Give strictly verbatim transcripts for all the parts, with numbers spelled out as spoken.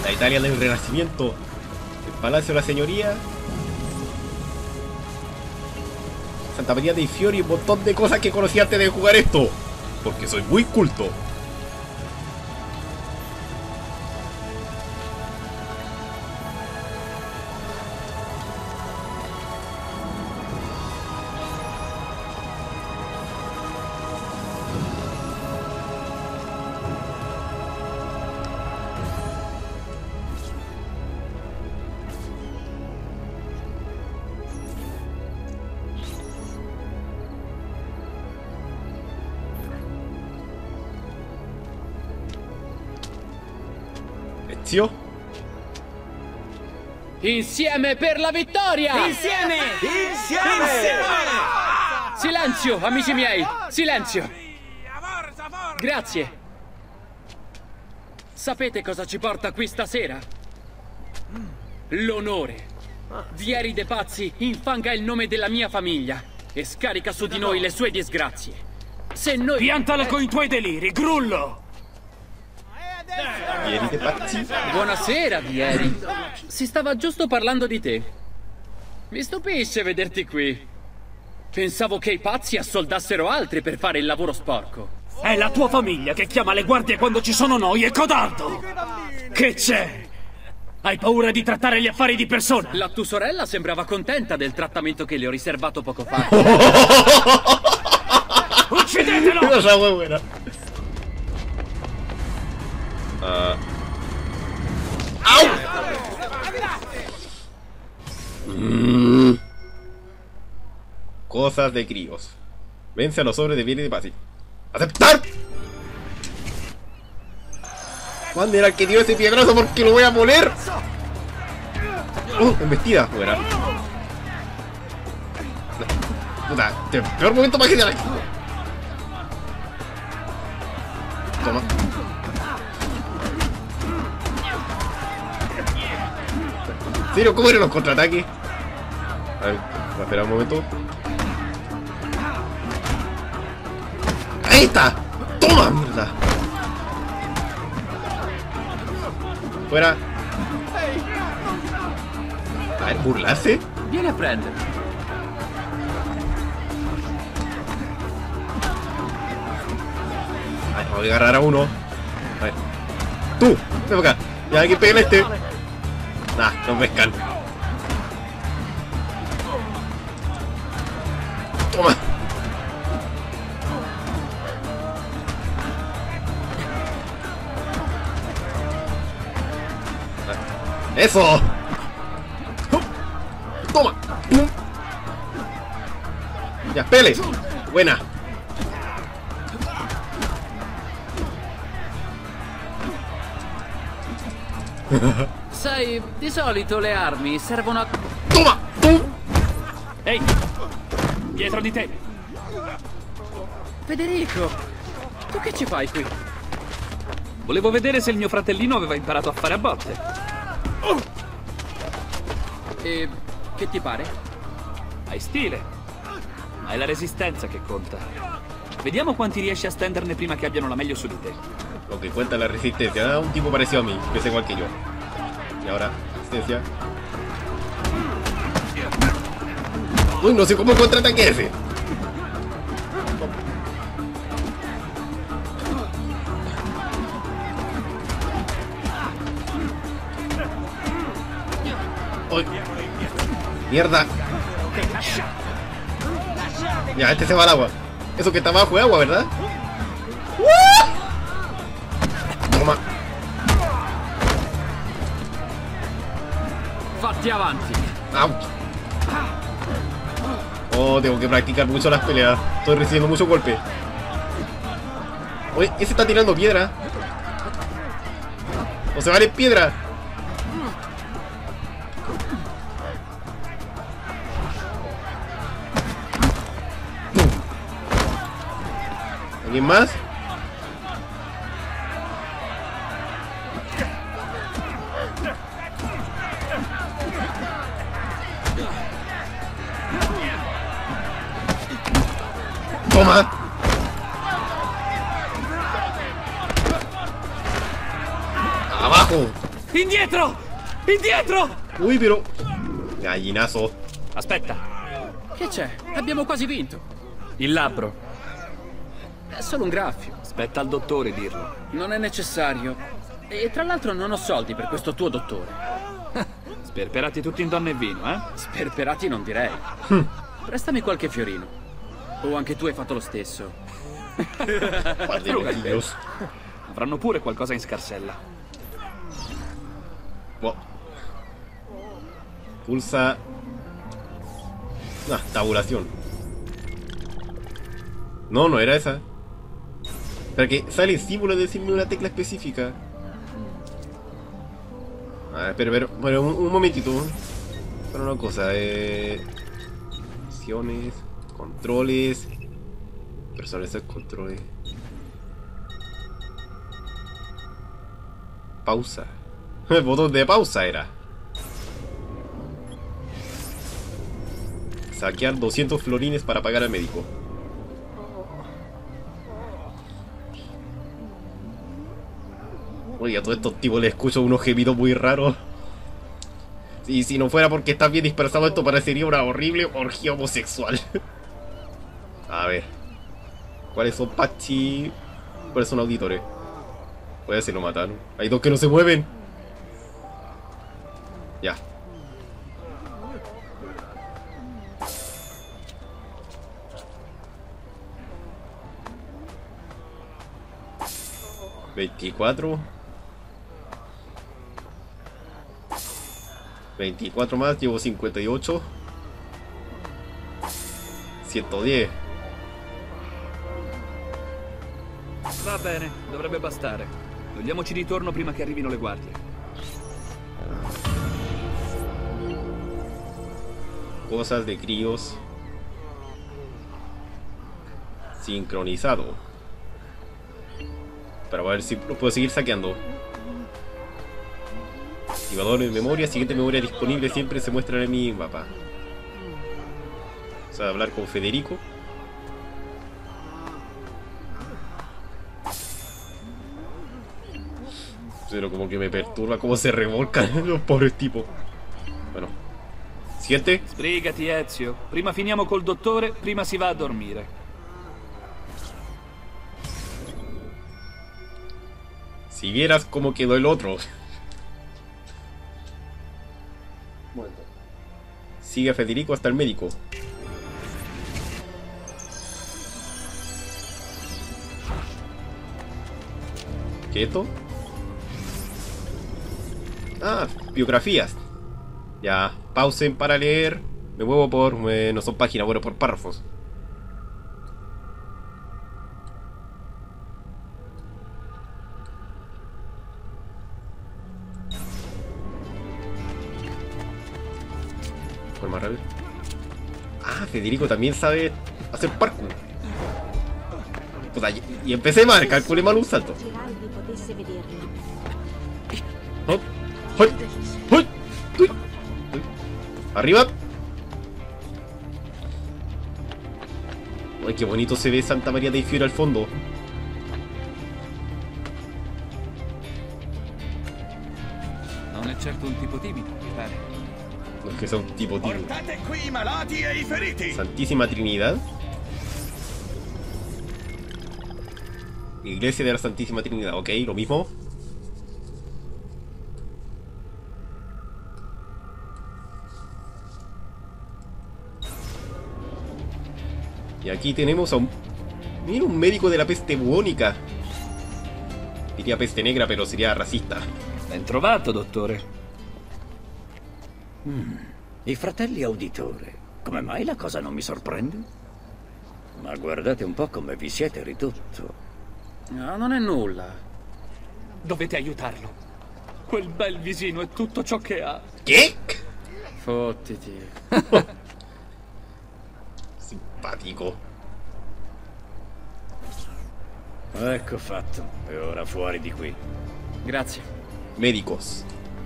La Italia del Renacimiento. El Palacio de la Señoría. Santa María dei Fiori y un montón de cosas que conocí antes de jugar esto. Porque soy muy culto. Ezio? Insieme per la vittoria! Insieme! Insieme! Silenzio, amici miei! Silenzio! Grazie! Sapete cosa ci porta qui stasera? L'onore. Vieri de Pazzi infanga il nome della mia famiglia e scarica su di noi le sue disgrazie. Se noi... Piantala coi tuoi deliri, Grullo! Vieri de Pazzi? Buonasera, Vieri. Si stava giusto parlando di te. Mi stupisce vederti qui. Pensavo che i pazzi assoldassero altri per fare il lavoro sporco. È la tua famiglia che chiama le guardie quando ci sono noi, è codardo! Che c'è? Hai paura di trattare gli affari di persona? La tua sorella sembrava contenta del trattamento che le ho riservato poco fa. Uccidetelo! Cosa muy buena. Uh. ¡Au! Mm. Cosas de críos. Vence a los sobres de Vieri de Pazzi. ¡Aceptar! ¿Cuándo era el que dio ese piedrazo? Porque lo voy a moler. Uh, embestida, fuera. Puta, el peor momento para generar aquí. Toma. ¿En serio? ¿Cómo eran los contraataques? A ver, voy a esperar un momento. ¡Ahí está! ¡Toma, mierda! Fuera. A ver, burlarse. Vieni a prendere. A ver, voy a agarrar a uno. A ver. ¡Tú! Ven acá. Ya hay que pegarle a este. Nah, no pescan. Toma. ¡Eso! ¡Toma! Ya, pele. Buena. Sai, di solito le armi servono a... ¡Toma! ¡Tum! Ehi! Dietro di te! Federico, tu che ci fai qui? Volevo vedere se il mio fratellino aveva imparato a fare a botte. E che ti pare? Hai stile. Ma è la resistenza che conta. Vediamo quanti riesci a stenderne prima che abbiano la meglio su di te. Lo que cuenta la resistencia. Ah, un tipo parecido a mí, que es igual que yo. Y ahora, resistencia. Uy, no sé cómo contraataque ese. Uy. Mierda. Ya, este se va al agua. Eso que está abajo es agua, ¿verdad? Toma. Fatti avanti. Ouch. Oh, tengo que practicar mucho las peleas. Estoy recibiendo mucho golpe. Oye, ese está tirando piedra. O se vale piedra. ¿Alguien más? Toma. Abajo. Indietro! Indietro! Uy, però... Gallinazo. Aspetta, Che c'è? Abbiamo quasi vinto. il labbro. È solo un graffio. Spetta al dottore dirlo. Non è necessario. E tra l'altro non ho soldi per questo tuo dottore. Sperperati tutti in donne e vino, eh? Sperperati non direi. Prestami qualche fiorino. O anche tu hai fatto lo stesso. Guarda i contiglios. Avranno pure qualcosa in scarsella. Boh. Pulsa... Ah, tabulación. No, no era esa. Porque sale el símbolo de decirme una tecla específica. A ver, pero, pero, bueno, un, un momentito. Para una cosa, eh... opciones, controles, personalizar controles. Pausa. El botón de pausa era. Saquear doscientos florines para pagar al médico. Oye, a todos estos tipos les escucho unos gemidos muy raros. Y si no fuera porque está bien dispersado, esto parecería una horrible orgía homosexual. A ver. ¿Cuáles son Pachi? ¿Cuáles son auditores? Puede ser lo mataron. Hay dos que no se mueven. Ya. veinticuatro. veinticuatro más, llevo cincuenta y ocho. ciento diez. Va bene, dovrebbe bastare. Togliamoci di torno prima che arrivino le guardie. Cosas de críos. Sincronizado. Para ver si lo puedo seguir saqueando. Activador de memoria. Siguiente memoria disponible siempre se muestra en mi mapa. O sea, hablar con Federico. Pero como que me perturba cómo se revolcan los pobres tipos. Bueno. Siguiente. Sbrigati, Ezio. Prima finiamo col dottore, prima si va a dormire. Si vieras cómo quedó el otro. Sigue a Federico hasta el médico. ¿Qué es esto? Ah, biografías. Ya, pausen para leer. Me muevo por... Eh, no son páginas, bueno, por párrafos. Por más rápido. Ah, Federico también sabe hacer parkour. Puta, y, y empecé mal, calculé mal un salto. Hop, hop, hop, hop. Arriba. Ay, qué bonito se ve Santa María dei Fiori al fondo. Non è certo un tipo timido, mi pare. No es que sea un tipo tímido. Portate qui i malati e i feriti! Santísima Trinidad. Iglesia de la Santísima Trinidad, ok, lo mismo. Y aquí tenemos a un... Mira, un médico de la peste bubónica. Diría peste negra, pero sería racista. Ben trovato, dottore. Mm, I fratelli Auditore. Come mai la cosa non mi sorprende? Ma guardate un po' come vi siete ridotto. No, non è nulla. Dovete aiutarlo. Quel bel visino è tutto ciò che ha. ¿Qué? Fottiti. Simpatico. Ecco fatto. E ora fuori di qui. Grazie. Médicos.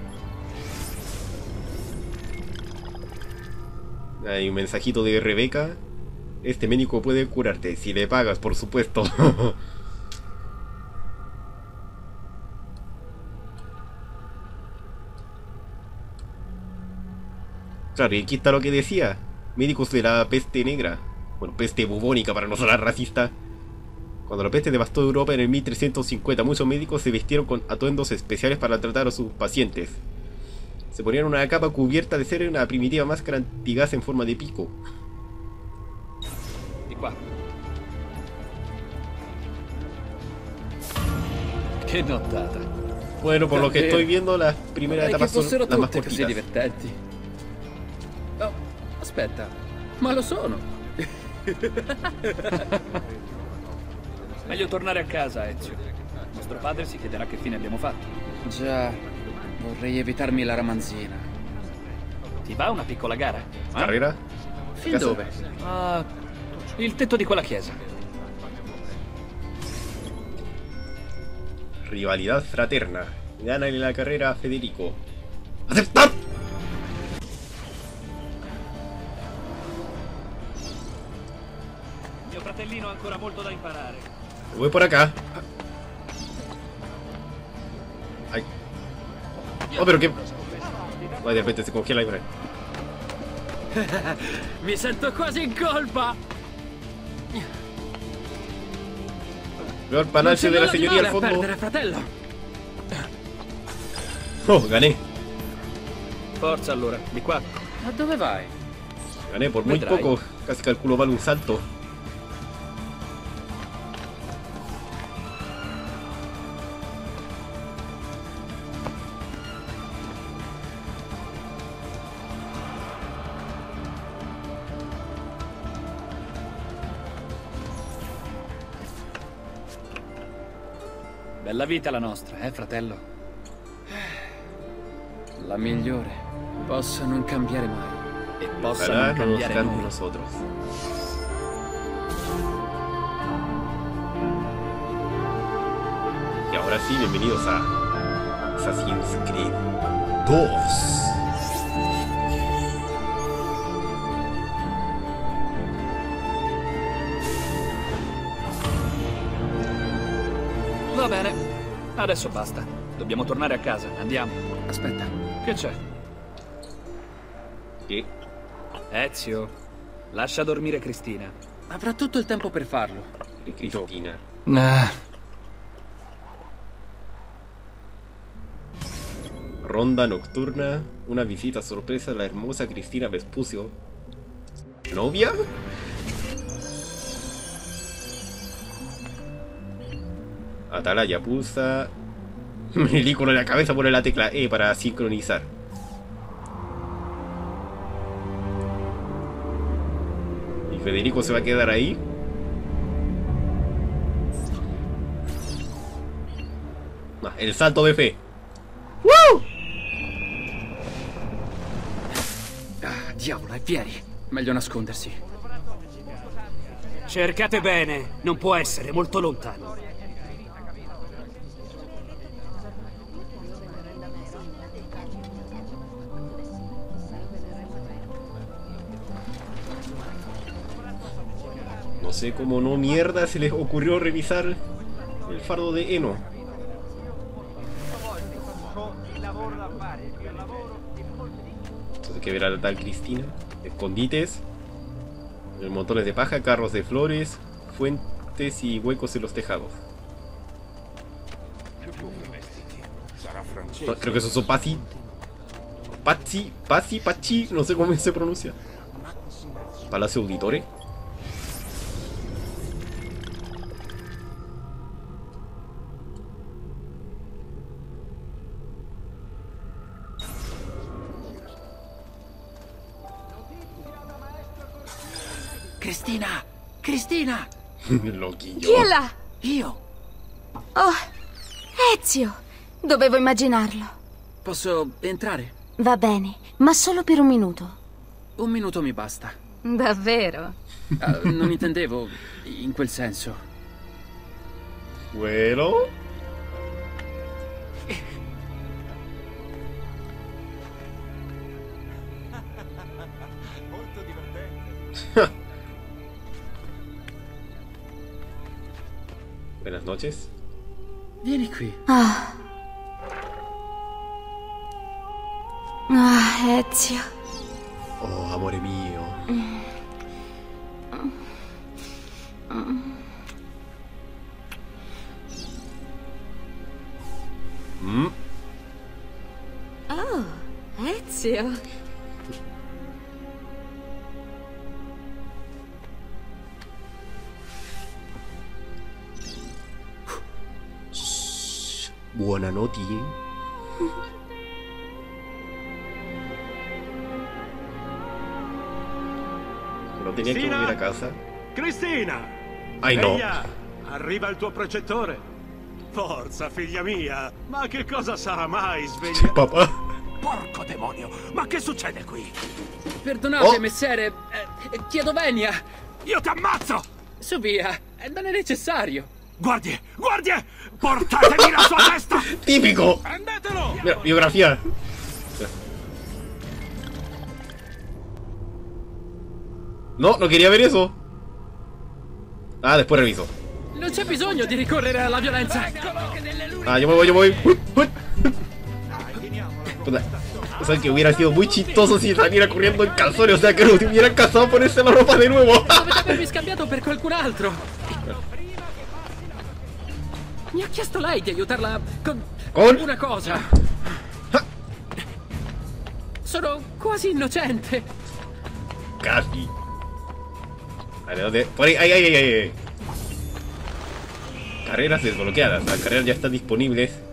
Hay un mensajito de Rebeca. Este médico puede curarte si le pagas, por supuesto. Claro, y aquí está lo que decía. Médicos de la peste negra. Bueno, peste bubónica para no sonar racista. Cuando la peste devastó Europa en el mil trescientos cincuenta, muchos médicos se vistieron con atuendos especiales para tratar a sus pacientes. Se ponían una capa cubierta de cera y una primitiva máscara antigás en forma de pico. Di qua. Che nottata. Bueno, por lo que Davvero. estoy viendo, las primeras Vorrei che etapas son fossero las más tutte così cortitas. divertenti. Oh, aspetta, ma lo sono. Meglio tornare a casa, Ezio. Nostro padre si chiederà che fine abbiamo fatto. Già, vorrei evitarmi la ramanzina. Ti va una piccola gara? Eh? Carrera. Fin Caso- dove? Ah, il tetto di quella chiesa. Rivalidad fraterna. Gánale la carrera a Federico. ¡Aceptar! Mio fratellino ha ancora molto da imparare. Voy por acá. Ay. Oh, pero qué. Ay, de repente se congela ahí por ahí. Mi sento quasi in colpa. Veo el Non panache c'è de la nulla di señoría male al a fondo. perdere, fratello. Oh, gané. Forza allora, di qua. Ma dove vai? Gané por muy Vedrai. poco. Casi calculo mal un salto. Bella vita la nostra, eh, fratello? La migliore. Possa non cambiare mai. E possa Ojalá non no nos cambiare cambie noi. nosotros. Y ahora sí, bienvenidos a Assassin's Creed dos. Va bene, adesso basta. Dobbiamo tornare a casa, andiamo. Aspetta. Che c'è? ¿Qué? Ezio, lascia dormire Cristina. Avrà tutto il tempo per farlo. De Cristina. Nah. Ronda nocturna. Una visita sorpresa a la hermosa Cristina Vespucio. ¿Novia? Atalaya pulsa. El icono en la cabeza pone la tecla E para sincronizar. ¿Y Federico se va a quedar ahí? Ah, el salto de fe. Ah, diavolo, è Pieri. Meglio nascondersi. Cercate bene, non può essere molto lontano. No sé cómo no mierda se les ocurrió revisar el fardo de Eno. Entonces hay que ver a la tal Cristina. Escondites. Montones de paja, carros de flores, fuentes y huecos en los tejados. No, creo que esos son Pazzi. Pazzi, Pazzi, Pazzi, no sé cómo se pronuncia. Palacio Auditore. Cristina! Cristina! Loquillo. Chi è là? Io! Oh, Ezio! Dovevo immaginarlo. Posso entrare? Va bene, ma solo per un minuto. Un minuto mi basta. Davvero? Ah, non intendevo in quel senso. Bueno. Buenas noches. Vieni qui. Ah. Ah, Ezio. amore mio. Mm. Oh, Ezio. Buonanotte. No tenía que volver a casa. Cristina! Ai no. Eia, arriva il tuo precettore. Forza, figlia mia! Ma che cosa sarà mai sveglia? Papà. Porco demonio! Ma che succede qui? Perdonate, Oh. messere. eh, chiedo venia. Io ti ammazzo! Su via, eh, non è necessario. Guardie! Guardie! Portatemi la sua testa! Tipico. Prendetelo! Mira, biografía. No, no quería ver eso. Ah, después reviso. Non c'è bisogno di ricorrere alla violenza. Ah, yo me voy, yo me voy. Puta, o sea, que hubiera sido muy chistoso si saliera corriendo en calzones. O sea, que no te hubieran casado a ponerse la ropa de nuevo. Dovete avermi scambiato per qualcun altro. Mi ha chiesto lei di aiutarla con, Con? una cosa. Sono quasi innocente. Casi. Vale, ¿dónde? Por ahí, ahí, ahí, ahí, ahí. Carreras desbloqueadas. Las carreras ya están disponibles